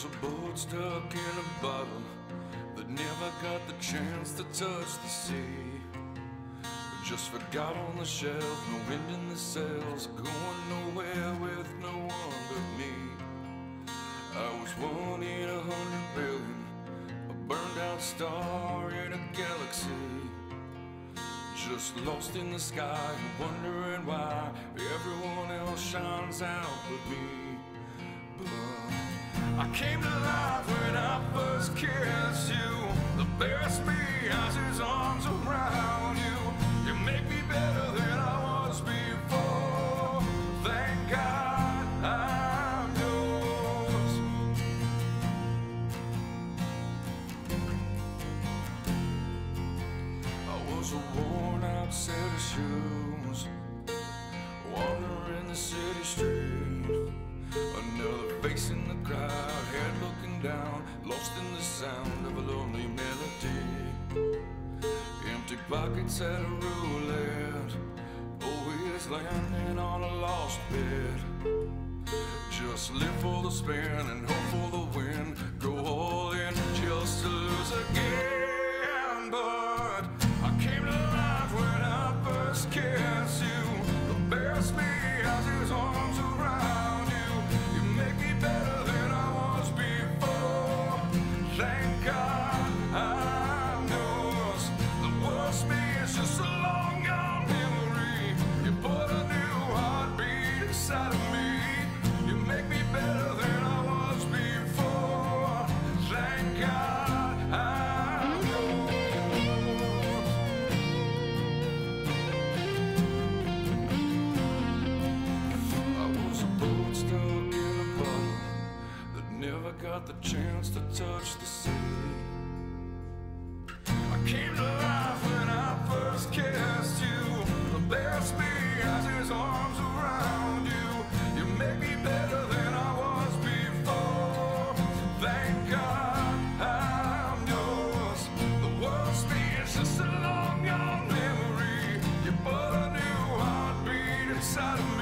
a boat stuck in a bottle that never got the chance to touch the sea. Just forgot on the shelf, no wind in the sails, going nowhere with no one but me. I was 1 in 100 billion, a burned out star in a galaxy, just lost in the sky, wondering why everyone else shines out but me. But I came to life when I first kissed you. The best me has his arms around you. You make me better than I was before. Thank God I'm yours. I was a worn out set of shoes, wandering the city street. Another face in the crowd, head looking down, lost in the sound of a lonely melody. Empty pockets at a roulette, always landing on a lost bed. Just live for the spin and hope for the win, go all in just to lose again. But I came to life when I first kissed you. The best me has his arms around you. You make me better than I was before. Thank God I'm yours. The worst me is just a long gone memory. You put a new heartbeat inside of me. You make me better than I was before. Thank God I'm yours. I was a boat stuck in a bottle that never got the chance to touch the sea. I came to life when I first kissed you. The best me has his arms around you. You make me better than I was before. Thank God I'm yours. The worst me is just a long gone memory. You put a new heartbeat inside of me.